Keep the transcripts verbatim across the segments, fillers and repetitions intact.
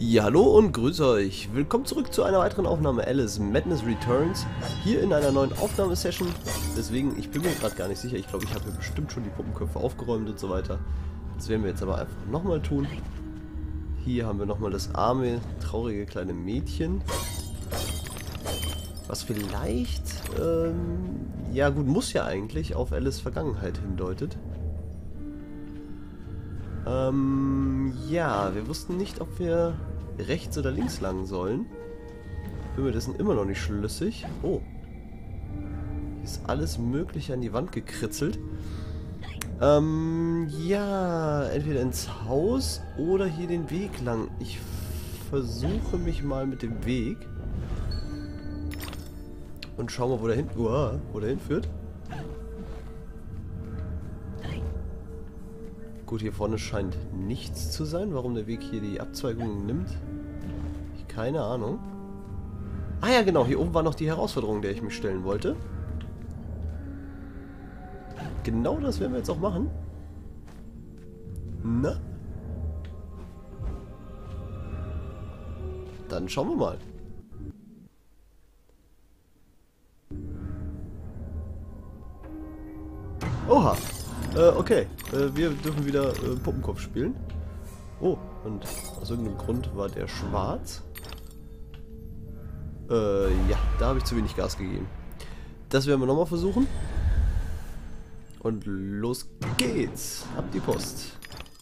Ja, hallo und grüße euch. Willkommen zurück zu einer weiteren Aufnahme Alice Madness Returns. Hier in einer neuen Aufnahmesession. Deswegen, ich bin mir gerade gar nicht sicher. Ich glaube, ich habe hier bestimmt schon die Puppenköpfe aufgeräumt und so weiter. Das werden wir jetzt aber einfach nochmal tun. Hier haben wir nochmal das arme, traurige kleine Mädchen. Was vielleicht, ähm, ja gut, muss ja eigentlich auf Alice Vergangenheit hindeutet. Ähm, ja, wir wussten nicht, ob wir rechts oder links lang sollen. Bin mir dessen immer noch nicht schlüssig. Oh. Hier ist alles Mögliche an die Wand gekritzelt. Ähm, ja, entweder ins Haus oder hier den Weg lang. Ich versuche mich mal mit dem Weg. Und schauen wir, wo der hin, uah, wo der hinführt. Gut, hier vorne scheint nichts zu sein. Warum der Weg hier die Abzweigung nimmt? Ich keine Ahnung. Ah ja, genau. Hier oben war noch die Herausforderung, der ich mich stellen wollte. Genau das werden wir jetzt auch machen. Na? Dann schauen wir mal. Oha. Äh, okay. Äh, wir dürfen wieder äh, Puppenkopf spielen. Oh, und aus irgendeinem Grund war der schwarz. Äh, ja, da habe ich zu wenig Gas gegeben. Das werden wir nochmal versuchen. Und los geht's. Ab die Post.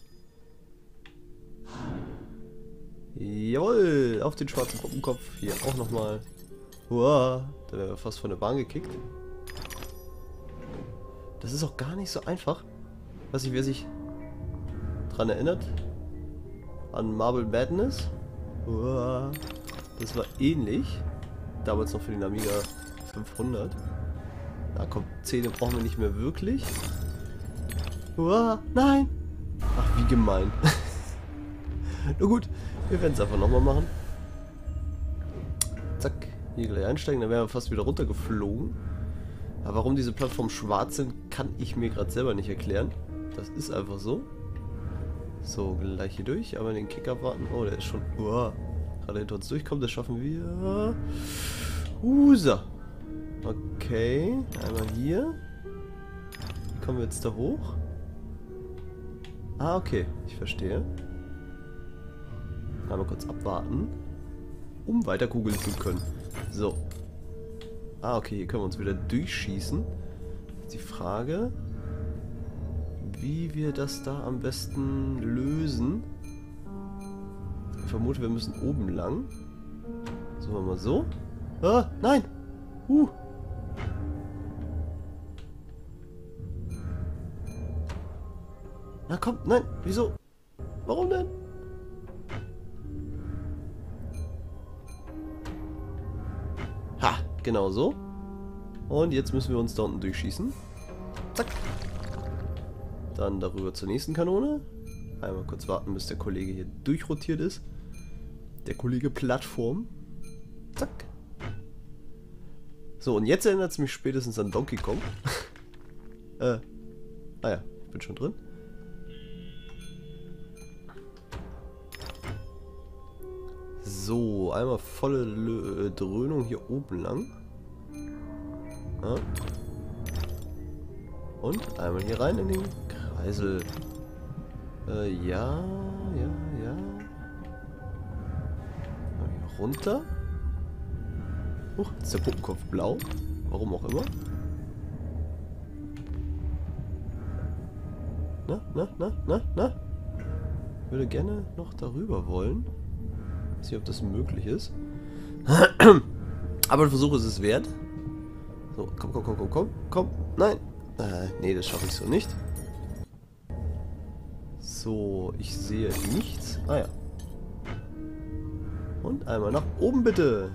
Jawohl, auf den schwarzen Puppenkopf. Hier auch nochmal. Uah, da wären wir fast von der Bahn gekickt. Das ist auch gar nicht so einfach. Weiß nicht, wer sich dran erinnert. An Marble Madness. Uah, das war ähnlich. Damals noch für den Amiga fünfhundert. Na komm, Zähne brauchen wir nicht mehr wirklich. Uah, nein! Ach, wie gemein. Na gut, wir werden es einfach nochmal machen. Zack, hier gleich einsteigen, dann wären wir fast wieder runtergeflogen. Aber warum diese Plattformen schwarz sind, kann ich mir gerade selber nicht erklären. Das ist einfach so. So, gleich hier durch, aber den Kick abwarten. Oh, der ist schon uah, gerade hinter uns durchkommt, das schaffen wir. Husa. Okay, einmal hier. Wie kommen wir jetzt da hoch? Ah, okay, ich verstehe. Einmal kurz abwarten, um weiter kugeln zu können. So. Ah, okay, hier können wir uns wieder durchschießen. Jetzt die Frage, wie wir das da am besten lösen. Ich vermute, wir müssen oben lang. So, machen wir mal so. Ah, nein! Uh. Na komm, nein, wieso? Warum denn? Ha, genau so. Und jetzt müssen wir uns da unten durchschießen. Zack. Dann darüber zur nächsten Kanone. Einmal kurz warten, bis der Kollege hier durchrotiert ist. Der Kollege Plattform. Zack. So, und jetzt erinnert es mich spätestens an Donkey Kong. äh. Ah ja, ich bin schon drin. So, einmal volle Lö Dröhnung hier oben lang. Ja. Und einmal hier rein in den Kreisel. Äh, ja, ja, ja. Hier runter. Huch, jetzt ist der Puppenkopf blau. Warum auch immer. Na, na, na, na, na. Ich würde gerne noch darüber wollen. Ich weiß nicht, ob das möglich ist. Aber ein Versuch ist es wert. So, komm, komm, komm, komm, komm, komm. Nein. Äh, nee, das schaffe ich so nicht. So, ich sehe nichts. Ah ja. Und einmal nach oben bitte.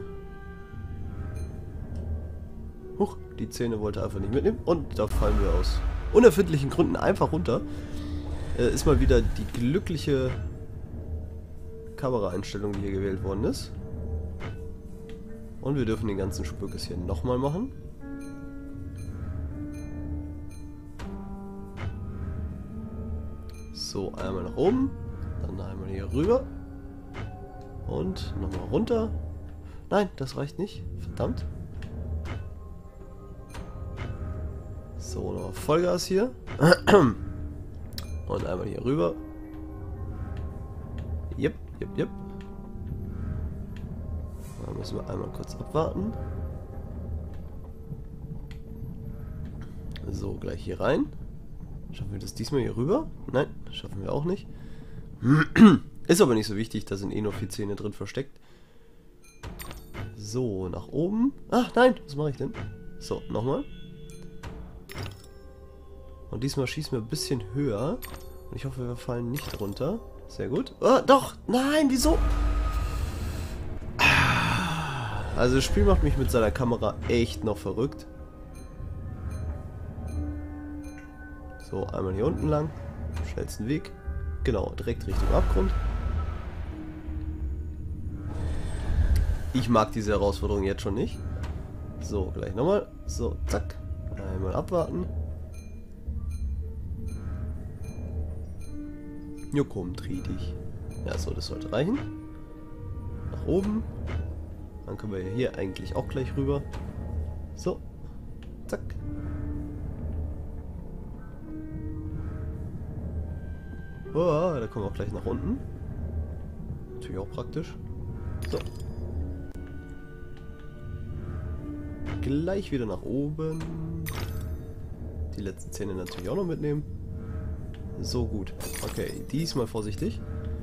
Huch, die Zähne wollte einfach nicht mitnehmen. Und da fallen wir aus unerfindlichen Gründen einfach runter. Äh, ist mal wieder die glückliche Kameraeinstellung, die hier gewählt worden ist. Und wir dürfen den ganzen Spökes hier nochmal machen. So, einmal nach oben, dann einmal hier rüber. Und nochmal runter. Nein, das reicht nicht. Verdammt. So, noch Vollgas hier. Und einmal hier rüber. Jep, jep, jep. Da müssen wir einmal kurz abwarten. So, gleich hier rein. Schaffen wir das diesmal hier rüber? Nein, schaffen wir auch nicht. Ist aber nicht so wichtig, da sind eh nur vier Zähne drin versteckt. So, nach oben. Ach nein, was mache ich denn? So, nochmal. Und diesmal schießen wir ein bisschen höher. Und ich hoffe, wir fallen nicht runter. Sehr gut. Oh, doch! Nein, wieso? Also das Spiel macht mich mit seiner Kamera echt noch verrückt. So, einmal hier unten lang. Schnellsten Weg. Genau, direkt Richtung Abgrund. Ich mag diese Herausforderung jetzt schon nicht. So, gleich nochmal. So, zack. Einmal abwarten. Jo, komm, dreh dich. Ja, so, das sollte reichen. Nach oben. Dann können wir hier eigentlich auch gleich rüber. So. Zack. Oh, da kommen wir auch gleich nach unten. Natürlich auch praktisch. So. Gleich wieder nach oben. Die letzten Zähne natürlich auch noch mitnehmen. So, gut. Okay, diesmal vorsichtig.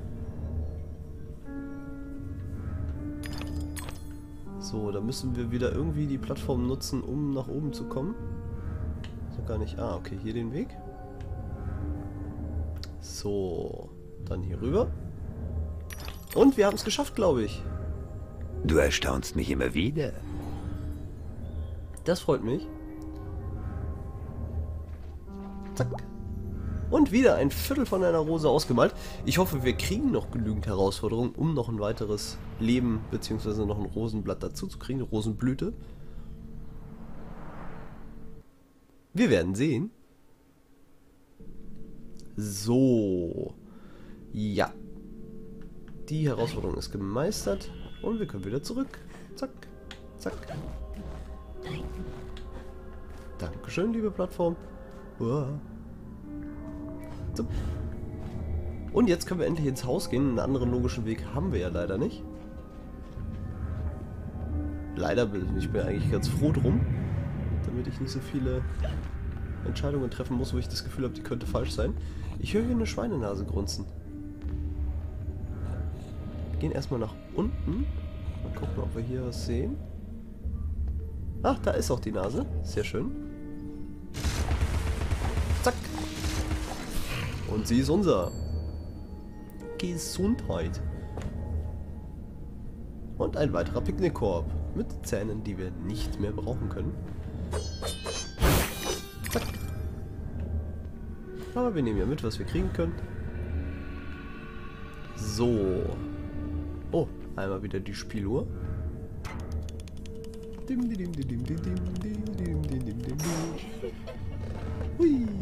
So, da müssen wir wieder irgendwie die Plattform nutzen, um nach oben zu kommen. So gar nicht. Ah, okay, hier den Weg. So, dann hier rüber. Und wir haben es geschafft, glaube ich. Du erstaunst mich immer wieder. Das freut mich. Zack. Und wieder ein Viertel von einer Rose ausgemalt. Ich hoffe, wir kriegen noch genügend Herausforderungen, um noch ein weiteres Leben bzw. noch ein Rosenblatt dazu zu kriegen. Eine Rosenblüte. Wir werden sehen. So. Ja. Die Herausforderung ist gemeistert. Und wir können wieder zurück. Zack. Zack. Dankeschön, liebe Plattform. Uah. So. Und jetzt können wir endlich ins Haus gehen. Einen anderen logischen Weg haben wir ja leider nicht. Leider bin ich mir eigentlich ganz froh drum, damit ich nicht so viele Entscheidungen treffen muss, wo ich das Gefühl habe, die könnte falsch sein. Ich höre hier eine Schweinenase grunzen. Wir gehen erstmal nach unten. Mal gucken, ob wir hier was sehen. Ach, da ist auch die Nase. Sehr schön. Zack. Und sie ist unser. Gesundheit. Und ein weiterer Picknickkorb. Mit Zähnen, die wir nicht mehr brauchen können. Zack. Aber wir nehmen ja mit, was wir kriegen können. So. Oh, einmal wieder die Spieluhr. Dim, dim, dim, dim, dim, dim, dim, dim, dim, dim. Hui.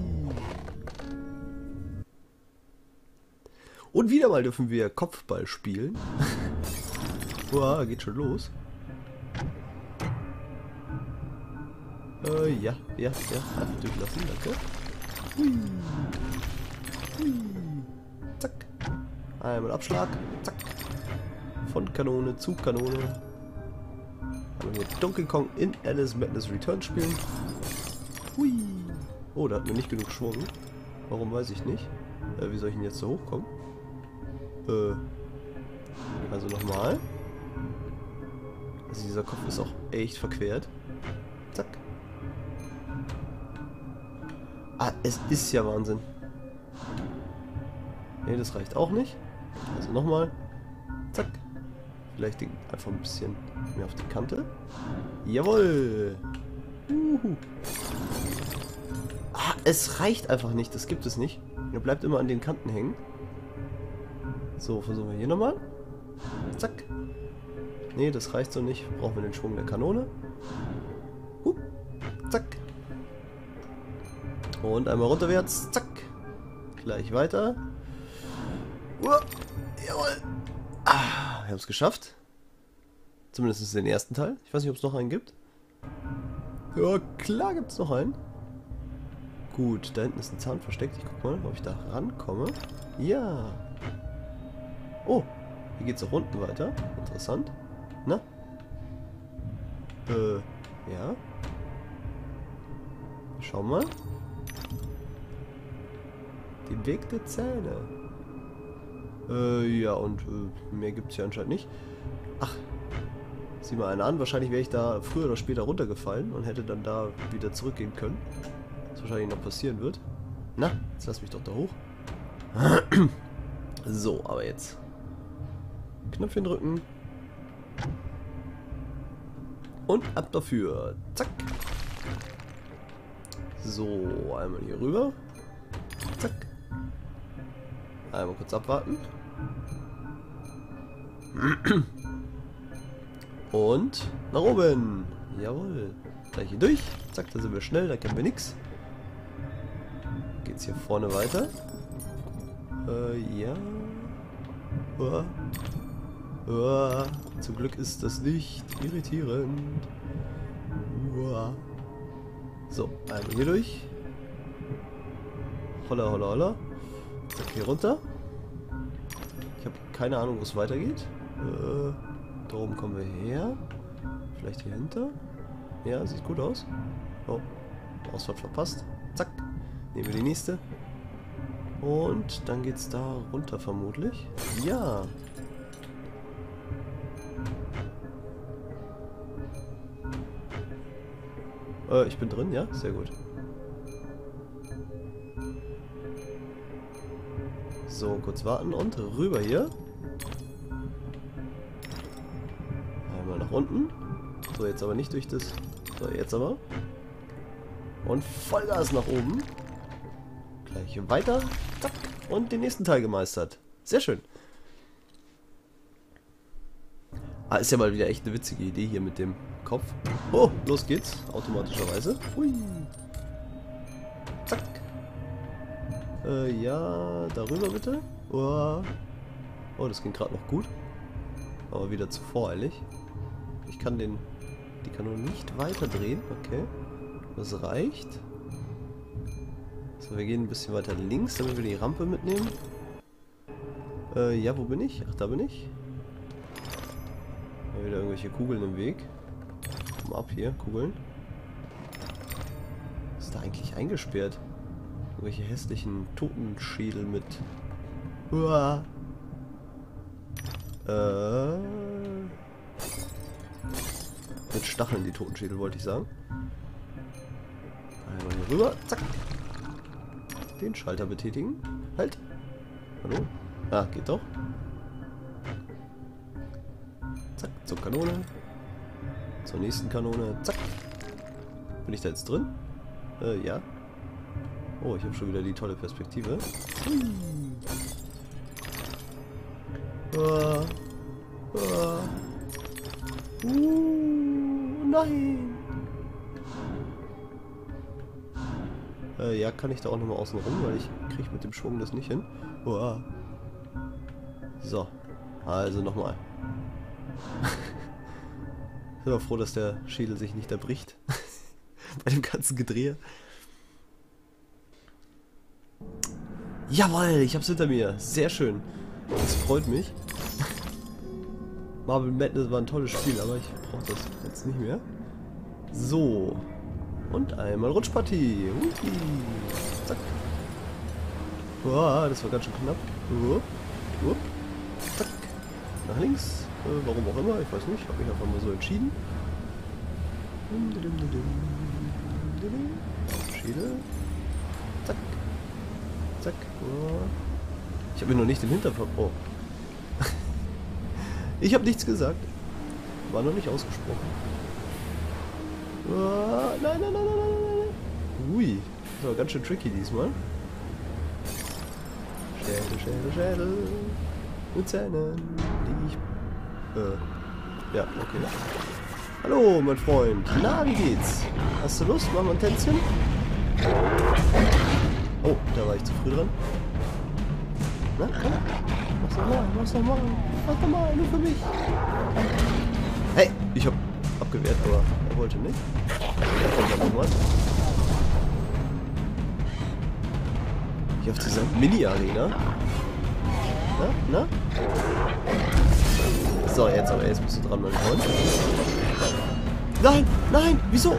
Und wieder mal dürfen wir Kopfball spielen. Uah, geht schon los. Äh, ja, ja, ja. Einfach durchlassen, danke. Hui. Hui. Zack. Einmal Abschlag. Zack. Von Kanone zu Kanone. Wenn wir Donkey Kong in Alice Madness Return spielen. Hui. Oh, da hatten wir nicht genug Schwung. Warum, weiß ich nicht. Äh, wie soll ich denn jetzt so hochkommen? Äh. Also nochmal. Also dieser Kopf ist auch echt verquert. Zack. Ah, es ist ja Wahnsinn. Ne, das reicht auch nicht. Also nochmal. Zack. Vielleicht einfach ein bisschen mehr auf die Kante. Jawohl. Uhu. Ah, es reicht einfach nicht. Das gibt es nicht. Er bleibt immer an den Kanten hängen. So, versuchen wir hier nochmal. Zack. Ne, das reicht so nicht. Brauchen wir den Schwung der Kanone. Hup. Zack. Und einmal runterwärts. Zack. Gleich weiter. Uh, jawohl. Ah. wir haben es geschafft. Zumindest den ersten Teil. Ich weiß nicht, ob es noch einen gibt. Ja, klar gibt es noch einen. Gut, da hinten ist ein Zahn versteckt. Ich guck mal, ob ich da rankomme. Ja. Oh, hier geht es auch unten weiter. Interessant. Na? Äh, ja. Schau mal. Den Weg der Zähne. Äh, ja, und äh, mehr gibt es hier anscheinend nicht. Ach, sieh mal einer an. Wahrscheinlich wäre ich da früher oder später runtergefallen und hätte dann da wieder zurückgehen können. Was wahrscheinlich noch passieren wird. Na, jetzt lass mich doch da hoch. So, aber jetzt. Knöpfchen drücken. Und ab dafür. Zack. So, einmal hier rüber. Zack. Einmal kurz abwarten. Und nach oben. Jawohl. Gleich hier durch. Zack, da sind wir schnell, da kennen wir nichts. Geht's hier vorne weiter? Äh, ja. Uah. Uah. Zum Glück ist das nicht irritierend. Uah. So, einmal hier durch. Holla, holla, holla. Zack, hier runter. Ich habe keine Ahnung, wo es weitergeht. Äh, da oben kommen wir her. Vielleicht hier hinter. Ja, sieht gut aus. Oh, Ausfahrt verpasst. Zack. Nehmen wir die nächste. Und dann geht's da runter vermutlich. Ja. Äh, ich bin drin, ja? Sehr gut. So, kurz warten und rüber hier. Einmal nach unten. So, jetzt aber nicht durch das... So, jetzt aber. Und Vollgas nach oben. Gleich weiter. Zack. Und den nächsten Teil gemeistert. Sehr schön. Ah, ist ja mal wieder echt eine witzige Idee hier mit dem Kopf. Oh, los geht's. Automatischerweise. Hui. Zack. Äh, ja, darüber bitte. Oh, oh das ging gerade noch gut. Aber wieder zu voreilig. Ich kann den, die Kanone nicht weiter drehen. Okay. Das reicht. So, wir gehen ein bisschen weiter links, damit wir die Rampe mitnehmen. Äh, ja, wo bin ich? Ach, da bin ich. Da wieder irgendwelche Kugeln im Weg. Komm ab hier, Kugeln. Was ist da eigentlich eingesperrt? Irgendwelche hässlichen Totenschädel mit... Uah. Äh... Mit Stacheln, die Totenschädel, wollte ich sagen. Einmal hier rüber. Zack. Den Schalter betätigen. Halt. Hallo? Ah, geht doch. Zack, zur Kanone. Zur nächsten Kanone. Zack. Bin ich da jetzt drin? Äh, ja. Oh, ich habe schon wieder die tolle Perspektive. Hui. Ah. Ah. Uh, nein. Äh, ja, kann ich da auch nochmal außen rum, weil ich kriege mit dem Schwung das nicht hin. Uah. So. Also nochmal. Ich bin auch froh, dass der Schädel sich nicht erbricht. Bei dem ganzen Gedrehe. Jawohl, ich hab's hinter mir. Sehr schön. Das freut mich. Marble Madness war ein tolles Spiel, aber ich brauche das jetzt nicht mehr. So. Und einmal Rutschpartie. Uhi. Zack. Uah, das war ganz schön knapp. Upp. Upp. Zack. Nach links. Äh, warum auch immer, ich weiß nicht. Habe mich einfach mal so entschieden. Schädel. Zack. Zack. Uah. Ich habe mir noch nicht den Hinterkopf. Oh. Ich habe nichts gesagt. War noch nicht ausgesprochen. Uh, nein, nein, nein, nein, nein, nein. Ui, das war ganz schön tricky diesmal. Schädel, Schädel, Schädel. Mit Zähnen, die ich... Äh, ja, okay. Hallo, mein Freund. Na, wie geht's? Hast du Lust? Machen wir ein Tänzchen? Oh, da war ich zu früh dran. Na, komm. Mach's nochmal, mach's nochmal. Mach doch mal, nur für mich. Hey, ich hab abgewehrt, aber er wollte nicht. Da kommt ja noch was. Hier auf dieser Mini-Arena. Na, na? So, jetzt aber, jetzt bist du dran, mein Freund. Nein, nein, wieso?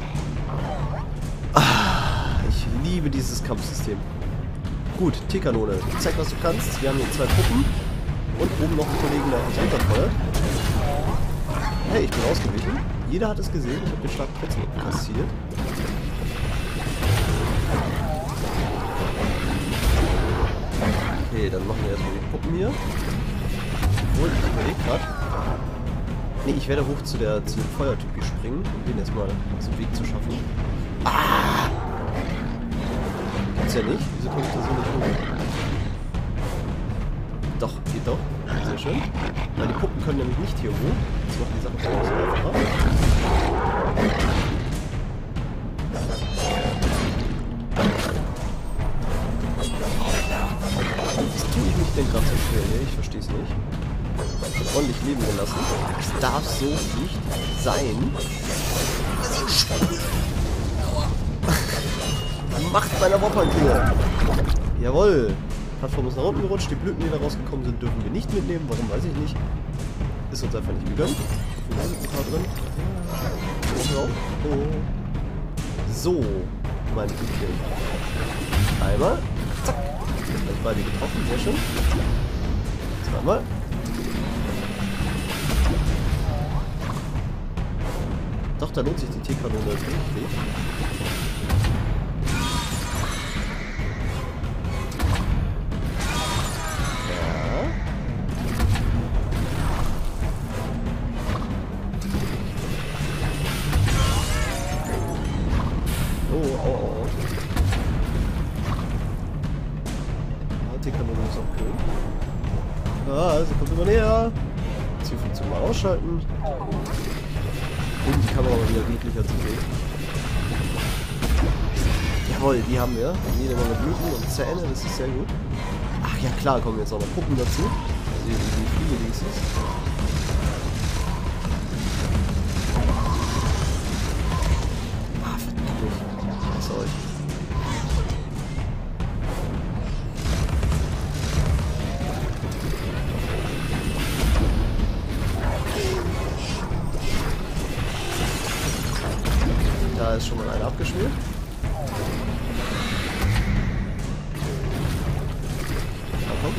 Ah, ich liebe dieses Kampfsystem. Gut, T-Kanone. Zeig, was du kannst. Wir haben hier zwei Truppen. Und oben noch einen Kollegen, der uns runterfeuert. Hey, ich bin ausgewichen. Jeder hat es gesehen. Ich habe den Schlag trotzdem kassiert. Okay, dann machen wir erstmal die Puppen hier. Obwohl, ich überlege gerade. Ne, ich werde hoch zu, der, zu dem Feuertypi springen, um den erstmal aus dem Weg zu schaffen. Ah! Gibt's ja nicht. Wieso komme ich da so nicht hoch? Doch, geht doch. Sehr schön. Weil die Puppen können nämlich nicht hier hoch. Das macht die Sache schon so einfacher. Was tue ich mich denn gerade so schwer hier? Ich verstehe es nicht. Ich habe ordentlich leben gelassen. Das darf so nicht sein. Macht meiner Woppernklinge. Jawohl. Die Plattform ist nach unten gerutscht. Die Blüten, die da rausgekommen sind, dürfen wir nicht mitnehmen. Warum, weiß ich nicht. Ist uns einfach nicht gegönnt. Da sind ein paar drin. So. Mein Blütchen. Einmal. Zack. Gleich beide getroffen. Sehr schön. Zweimal. Doch, da lohnt sich die T-Kanone richtig. Oh, oh, oh. Ah, die Kanone ist auch cool. Ah, sie kommt immer näher. Zielfunktion mal ausschalten. Und die Kamera mal wieder deutlicher zu sehen. Jawohl, die haben wir. Jede Menge Blüten und Zähne, das ist sehr gut. Ach ja klar, kommen jetzt auch noch Puppen dazu. Also hier die Fliege-Dings ist. Da ist schon mal einer abgeschmiert. Na komm.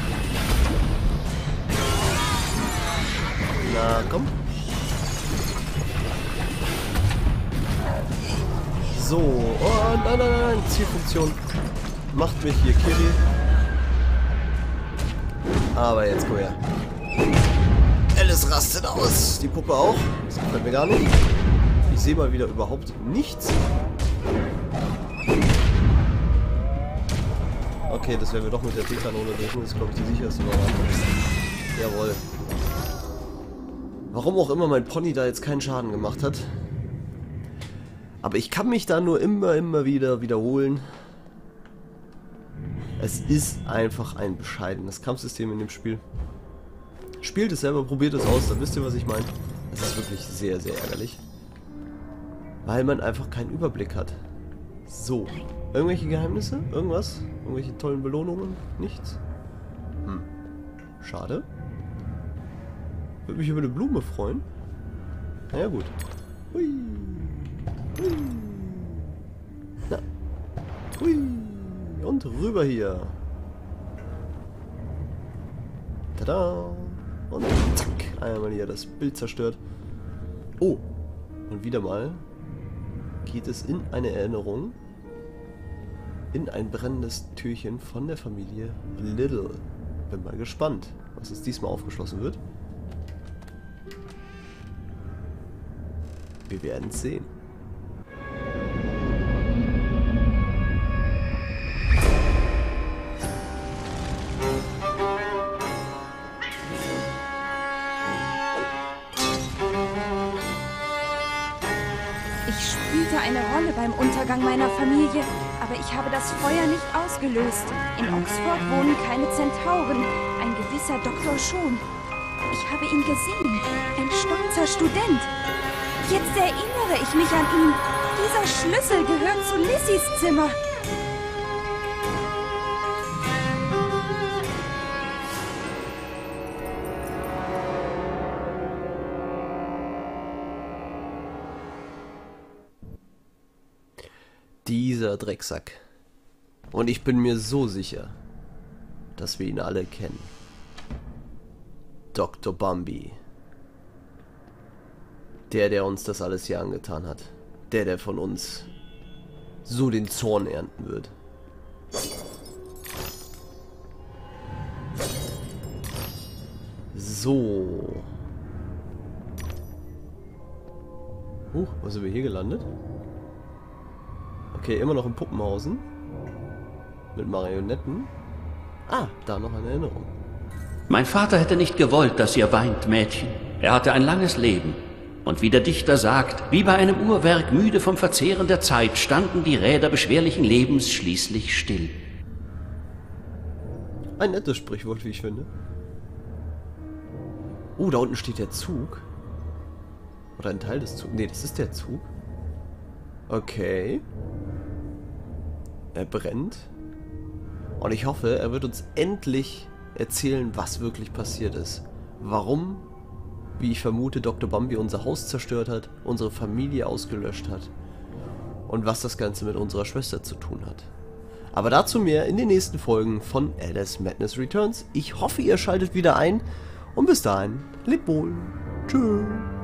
Na komm. So. Oh nein, nein, nein. Zielfunktion macht mich hier Kiri. Aber jetzt komm her. Alice rastet aus. Die Puppe auch. Das gefällt mir gar nicht. Ich sehe mal wieder überhaupt nichts. Okay, das werden wir doch mit der T-Kanone lösen. Das ist, glaube ich, die sicherste Variante. Jawohl. Warum auch immer mein Pony da jetzt keinen Schaden gemacht hat. Aber ich kann mich da nur immer, immer wieder wiederholen. Es ist einfach ein bescheidenes Kampfsystem in dem Spiel. Spielt es selber, probiert es aus, dann wisst ihr, was ich meine. Es ist wirklich sehr, sehr ärgerlich. Weil man einfach keinen Überblick hat. So. Irgendwelche Geheimnisse? Irgendwas? Irgendwelche tollen Belohnungen? Nichts? Hm. Schade. Würde mich über eine Blume freuen. Na ja, gut. Hui. Hui. Na. Hui. Und rüber hier. Tada. Und zack. Einmal hier das Bild zerstört. Oh. Und wieder mal geht es in eine Erinnerung, in ein brennendes Türchen von der Familie Little. Bin mal gespannt, was es diesmal aufgeschlossen wird. Wir werden es sehen. Ich spielte eine Rolle beim Untergang meiner Familie, aber ich habe das Feuer nicht ausgelöst. In Oxford wohnen keine Zentauren, ein gewisser Doktor schon. Ich habe ihn gesehen. Ein stolzer Student. Jetzt erinnere ich mich an ihn. Dieser Schlüssel gehört zu Lissys Zimmer. Dieser Drecksack. Und ich bin mir so sicher, dass wir ihn alle kennen. Doktor Bumby. Der, der uns das alles hier angetan hat. Der, der von uns so den Zorn ernten wird. So. Huch, wo sind wir hier gelandet? Okay, immer noch im Puppenhausen. Mit Marionetten. Ah, da noch eine Erinnerung. Mein Vater hätte nicht gewollt, dass ihr weint, Mädchen. Er hatte ein langes Leben. Und wie der Dichter sagt, wie bei einem Uhrwerk müde vom Verzehren der Zeit, standen die Räder beschwerlichen Lebens schließlich still. Ein nettes Sprichwort, wie ich finde. Oh, da unten steht der Zug. Oder ein Teil des Zugs. Nee, das ist der Zug. Okay. Er brennt. Und ich hoffe, er wird uns endlich erzählen, was wirklich passiert ist. Warum, wie ich vermute, Doktor Bumby unser Haus zerstört hat, unsere Familie ausgelöscht hat. Und was das Ganze mit unserer Schwester zu tun hat. Aber dazu mehr in den nächsten Folgen von Alice Madness Returns. Ich hoffe, ihr schaltet wieder ein. Und bis dahin, lebt wohl. Tschüss.